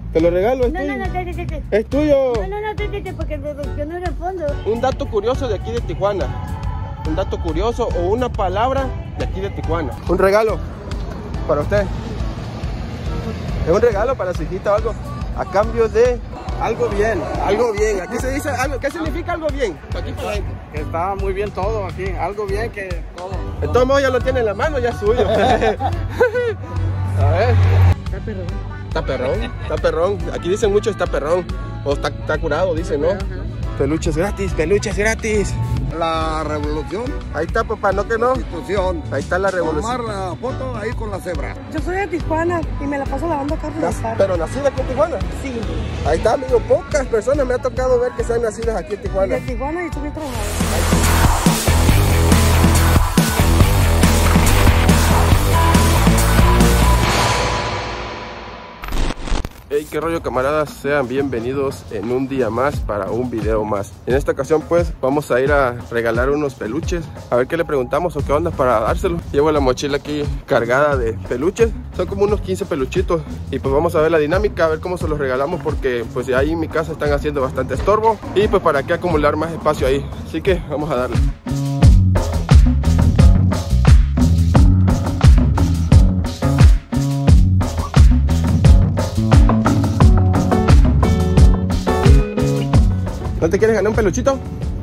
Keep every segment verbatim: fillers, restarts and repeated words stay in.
Te lo regalo, es No, tuyo. no, no, te, te, te. Es tuyo. No, no, no, te, te, te, porque yo no respondo. Un dato curioso de aquí de Tijuana. Un dato curioso o una palabra de aquí de Tijuana. Un regalo para usted. Es un regalo para su hijita o algo. A cambio de algo bien. Algo bien. Aquí se dice algo. ¿Qué significa algo bien? Aquí para la gente. Que está muy bien todo aquí. Algo bien que todo. De todos modos ya lo tiene en la mano, ya es suyo. A ver. Está perrón. Está perrón. Está perrón. Aquí dicen mucho está perrón. O está, está curado, dicen, ¿no? Peluches gratis, peluches gratis. La revolución. Ahí está, papá, ¿no que no? Constitución. Ahí está la Tomar revolución. la foto ahí con la cebra. Yo soy de Tijuana y me la paso lavando carros de azar. Pero nacida aquí en Tijuana. Sí. Ahí está, amigo. Pocas personas me ha tocado ver que sean nacidas aquí en Tijuana. De Tijuana y estoy bien trabajado. Hey, qué rollo, camaradas, sean bienvenidos en un día más para un video más. En esta ocasión pues vamos a ir a regalar unos peluches, a ver qué le preguntamos o qué onda para dárselo. Llevo la mochila aquí cargada de peluches, son como unos quince peluchitos y pues vamos a ver la dinámica, a ver cómo se los regalamos porque pues ahí en mi casa están haciendo bastante estorbo y pues para qué acumular más espacio ahí, así que vamos a darle. ¿No te quieres ganar un peluchito?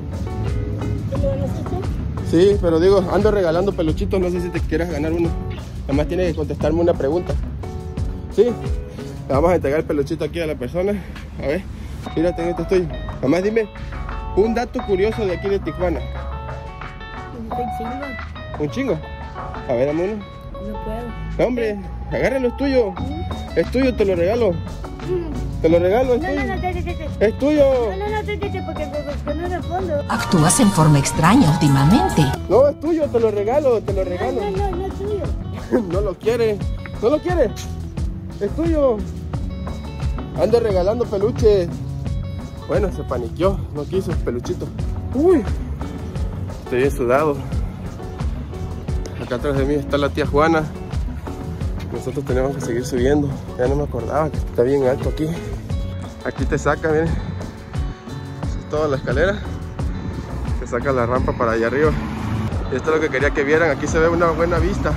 Sí, pero digo, ando regalando peluchitos, no sé si te quieres ganar uno. Además tienes que contestarme una pregunta. Sí, le vamos a entregar el peluchito aquí a la persona. A ver, mírate, este estoy. Además dime, un dato curioso de aquí de Tijuana. Un chingo. ¿Un chingo? A ver, dame uno. No puedo. No, hombre, agárralo, es tuyo. Es tuyo, te lo regalo. Te lo regalo, es No, tuyo. no, no, te, te, te. Es tuyo. No, no, no, te, te, te, porque yo no respondo. Actúas en forma extraña últimamente. No, es tuyo, te lo regalo, te lo No, regalo. no, no, no es tuyo. No lo quiere, no lo quiere. Es tuyo. Ando regalando peluches. Bueno, se paniqueó, no quiso el peluchito. Uy, estoy bien sudado. Acá atrás de mí está la tía Juana. Nosotros tenemos que seguir subiendo. Ya no me acordaba que está bien alto aquí. Aquí te saca, miren. Eso es toda la escalera. Te saca la rampa para allá arriba. Y esto es lo que quería que vieran. Aquí se ve una buena vista.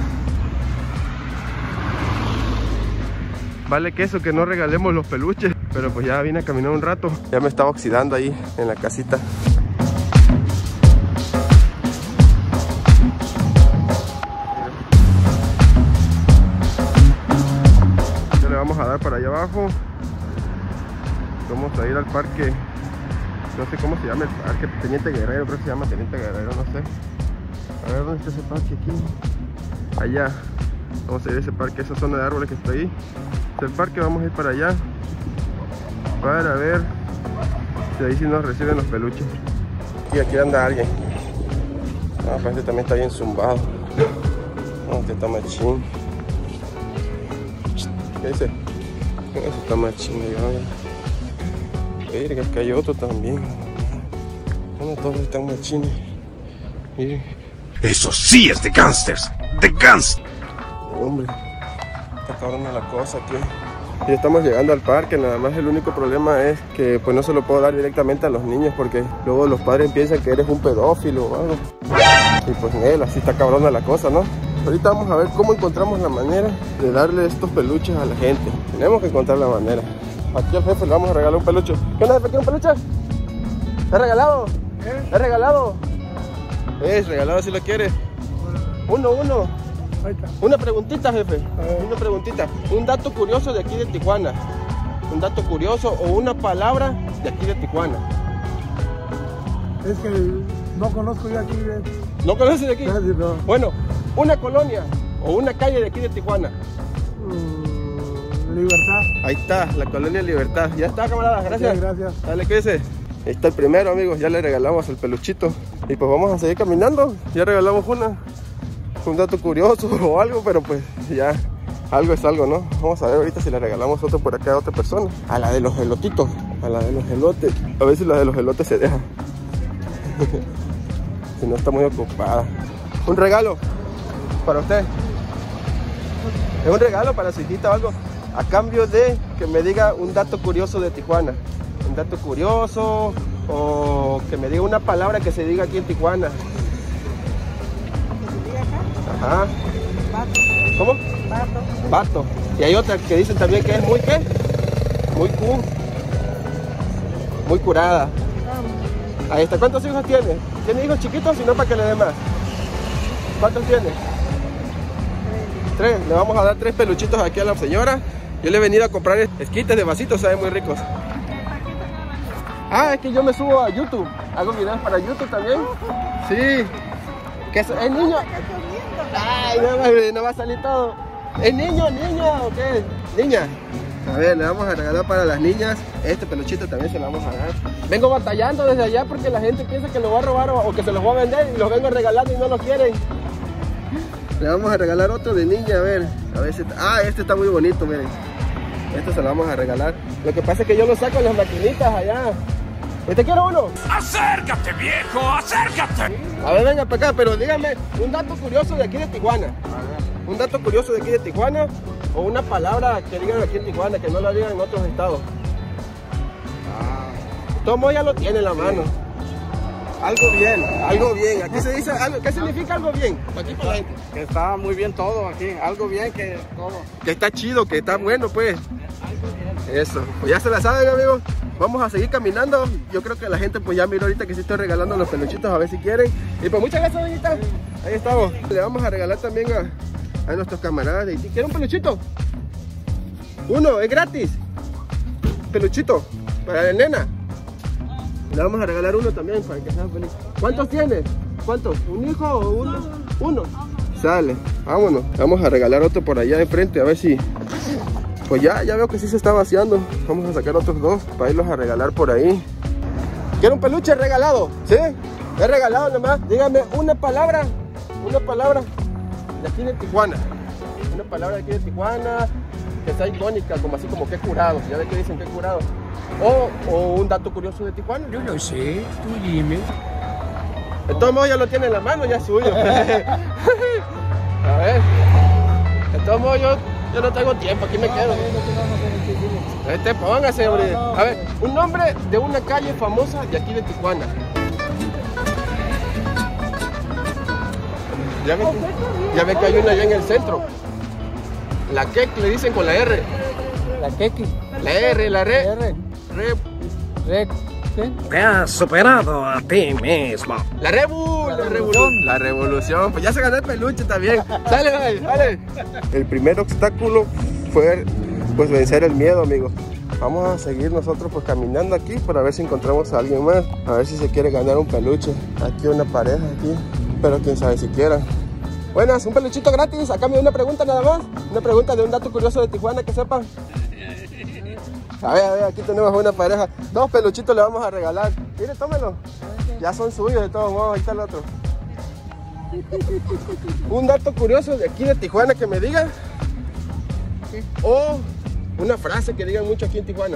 Vale que eso, que no regalemos los peluches. Pero pues ya vine a caminar un rato. Ya me estaba oxidando ahí en la casita. Vamos a dar para allá abajo. Vamos a ir al parque. No sé cómo se llama el parque. Teniente Guerrero, creo que se llama Teniente Guerrero, no sé. A ver dónde está ese parque aquí. Allá. Vamos a ir a ese parque, esa zona de árboles que está ahí. Es el parque, vamos a ir para allá. Para ver si ahí sí nos reciben los peluches. Y aquí anda alguien. Ah, parece que también está bien zumbado. No, este está machín. ¿Qué dice? Eso está más chino ya. Verga, acá hay otro también. No, todos están más chinos. Miren. Eso sí es de gangsters. De gangsters. Hombre, está cabrona la cosa aquí. Ya estamos llegando al parque, nada más el único problema es que pues no se lo puedo dar directamente a los niños porque luego los padres piensan que eres un pedófilo o algo. Y pues él, así está cabrona la cosa, ¿no? Ahorita vamos a ver cómo encontramos la manera de darle estos peluches a la gente. Tenemos que encontrar la manera. Aquí al jefe le vamos a regalar un peluche. ¿Qué onda, jefe? ¿Qué un peluche? ¿Es regalado? ¿Eh? ¿Es regalado? Es regalado si lo quiere. Uno, uno. Ahí está. Una preguntita, jefe. Una preguntita. Un dato curioso de aquí de Tijuana. Un dato curioso o una palabra de aquí de Tijuana. Es que no conozco yo aquí. ¿Eh? ¿No conoces de aquí? Casi no. Bueno, una colonia o una calle de aquí de Tijuana. Mm, Libertad. Ahí está, la colonia Libertad. Ya está, camarada, gracias. Sí, gracias. Dale, cuídese. Ahí está el primero, amigos. Ya le regalamos el peluchito. Y pues vamos a seguir caminando. Ya regalamos una. Un dato curioso o algo, pero pues ya algo es algo, ¿no? Vamos a ver ahorita si le regalamos otro por acá a otra persona. A la de los elotitos. A la de los elotes. A ver si la de los elotes se deja. Si no está muy ocupada. Un regalo para usted. Es un regalo para su hijita o algo. a cambio de que me diga un dato curioso de Tijuana. Un dato curioso o que me diga una palabra que se diga aquí en Tijuana. Ajá. ¿Cómo? Vato. Vato. Y hay otra que dicen también que es muy, ¿qué? Muy cool. Muy curada. Ahí está. ¿Cuántos hijos tiene? ¿Tiene hijos chiquitos? Si no, para que le dé más. ¿Cuántos tiene? Tres. Le vamos a dar tres peluchitos aquí a la señora. Yo le he venido a comprar esquites de vasitos, saben muy ricos. Ah, es que yo me subo a YouTube. Hago videos para YouTube también. Sí. ¿Qué es? ¿Es niño? Ay, no, no va a salir todo. ¿Es niño, niña o qué? Niña. A ver, le vamos a regalar para las niñas. Este peluchito también se lo vamos a dar. Vengo batallando desde allá porque la gente piensa que lo va a robar o, o que se los va a vender y los vengo regalando y no lo quieren. Le vamos a regalar otro de niña, a ver. A ver si... Ah, este está muy bonito, miren. Este se lo vamos a regalar. Lo que pasa es que yo lo saco en las maquinitas allá. ¿Usted quiere uno? ¡Acércate, viejo! ¡Acércate! A ver, venga para acá, pero dígame un dato curioso de aquí de Tijuana. Un dato curioso de aquí de Tijuana o una palabra que digan aquí en Tijuana que no la digan en otros estados. Ah. Tomo ya lo tiene en la mano. Algo bien, algo bien. Aquí se dice algo. ¿Qué significa algo bien? Aquí para la gente. Que está muy bien todo aquí. Algo bien que todo. Que está chido, que está bueno, pues. Eso. Pues ya se la saben, amigos. Vamos a seguir caminando. Yo creo que la gente pues ya miró ahorita que sí estoy regalando los peluchitos a ver si quieren. Y pues muchas gracias, doñita. Ahí estamos. Le vamos a regalar también a, a nuestros camaradas de Haití. ¿Quieren un peluchito? Uno, es gratis. Peluchito para la nena. Le vamos a regalar uno también para que sea feliz. ¿Cuántos tienes? ¿Cuántos? ¿Un hijo o uno? Uno. Sale, vámonos. Vamos a regalar otro por allá de frente a ver si... Pues ya, ya veo que sí se está vaciando. Vamos a sacar otros dos para irlos a regalar por ahí. ¿Quiere un peluche regalado? ¿Sí? Es regalado nomás. Dígame una palabra. Una palabra de aquí de Tijuana. Una palabra de aquí de Tijuana que sea icónica, como así como que curado. Ya ve que dicen que curado. O, o un dato curioso de Tijuana. Yo no sé, tú dime. De todos modos ya lo tiene en la mano, ya es suyo. A ver. De todos modos yo, yo no tengo tiempo, aquí me quedo. Este, póngase, hombre. A ver, un nombre de una calle famosa de aquí de Tijuana. Ya ve, ya ve que hay una allá en el centro. La que le dicen con la R. La quequi. La R, la R. R. Re, Re. ¿Qué? Te has superado a ti mismo. la Rebu, la revolución. La revolución. Pues ya se ganó el peluche también. Sale, dale, dale. El primer obstáculo fue pues vencer el miedo, amigos. Vamos a seguir nosotros pues caminando aquí para ver si encontramos a alguien más. A ver si se quiere ganar un peluche. Aquí una pareja aquí. Pero quién sabe si quiera. Buenas, un peluchito gratis. A cambio de una pregunta nada más. Una pregunta de un dato curioso de Tijuana que sepan. A ver, a ver, aquí tenemos una pareja. Dos peluchitos le vamos a regalar. Mire, tómelo. Ya son suyos de todos modos. Ahí está el otro. Un dato curioso de aquí de Tijuana que me diga. O una frase que digan mucho aquí en Tijuana.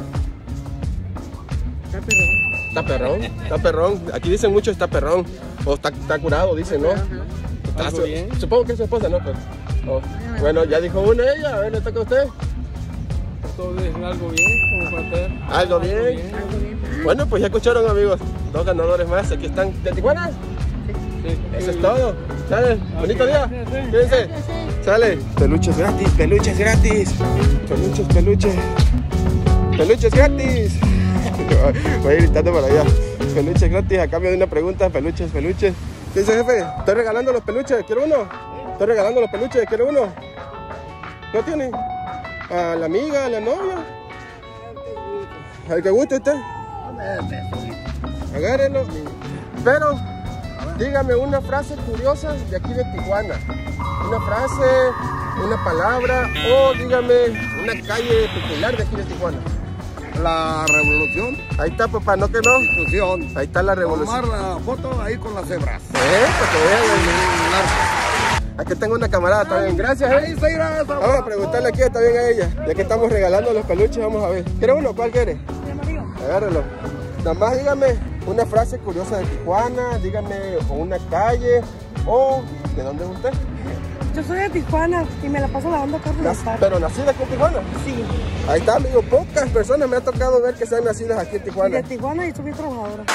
Está perrón. Está perrón, está perrón. Aquí dicen mucho está perrón. O está, está curado, dicen, ¿no? Está su, supongo que es su esposa, ¿no? Pues, oh. Bueno, ya dijo una ella. A ver, le toca a usted. Todo es algo bien, como para hacer. ¿Algo bien? Bueno, pues ya escucharon, amigos. Dos ganadores más. Aquí están. ¿De Tijuana? Sí. Eso es todo. Sale. Bonito día. Quédense. Sale. Peluches gratis, peluches gratis. Peluches, peluches. Peluches gratis. Voy a ir gritando para allá. Peluches gratis a cambio de una pregunta. Peluches, peluches. ¿Qué dice, jefe? Estoy regalando los peluches. ¿Quiere uno? Estoy regalando los peluches. ¿Quiere uno? ¿No tiene? ¿A la amiga, a la novia? ¿Al que guste usted? Agárrenlo. Pero dígame una frase curiosa de aquí de Tijuana. Una frase, una palabra o dígame una calle popular de aquí de Tijuana. La revolución. Ahí está, papá, no que no. Institución. Ahí está la revolución. Tomar la foto ahí con las cebras. Eh, para que vean. Aquí tengo una camarada también. Gracias, eh. Vamos a preguntarle aquí también a ella. Ya que estamos regalando los peluches, vamos a ver. ¿Quiere uno? ¿Cuál quiere? Agárralo. Nada más dígame una frase curiosa de Tijuana, dígame o una calle o ¿de dónde es usted? Yo soy de Tijuana y me la paso lavando carros en el parque. ¿Pero nacida aquí en Tijuana? Sí. Ahí está, amigo. Pocas personas me ha tocado ver que sean nacidas aquí en Y Tijuana. de Tijuana y soy bien trabajadora.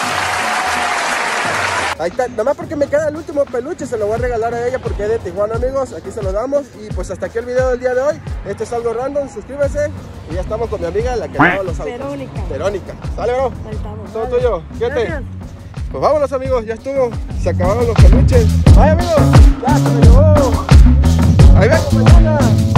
Ahí está, nada más porque me queda el último peluche, se lo voy a regalar a ella porque es de Tijuana, amigos. Aquí se lo damos. Y pues hasta aquí el video del día de hoy. Este es algo random, suscríbese. Y ya estamos con mi amiga, la que lava los autos. Verónica. Verónica. ¿Sale, bro? Ahí estamos. Todo Vale. tuyo. Fíjate. Gracias. Pues vámonos, amigos, ya estuvo. Se acabaron los peluches. ¡Ay, amigos! ¡Ya se me llevó! ¡Ahí vengo mañana!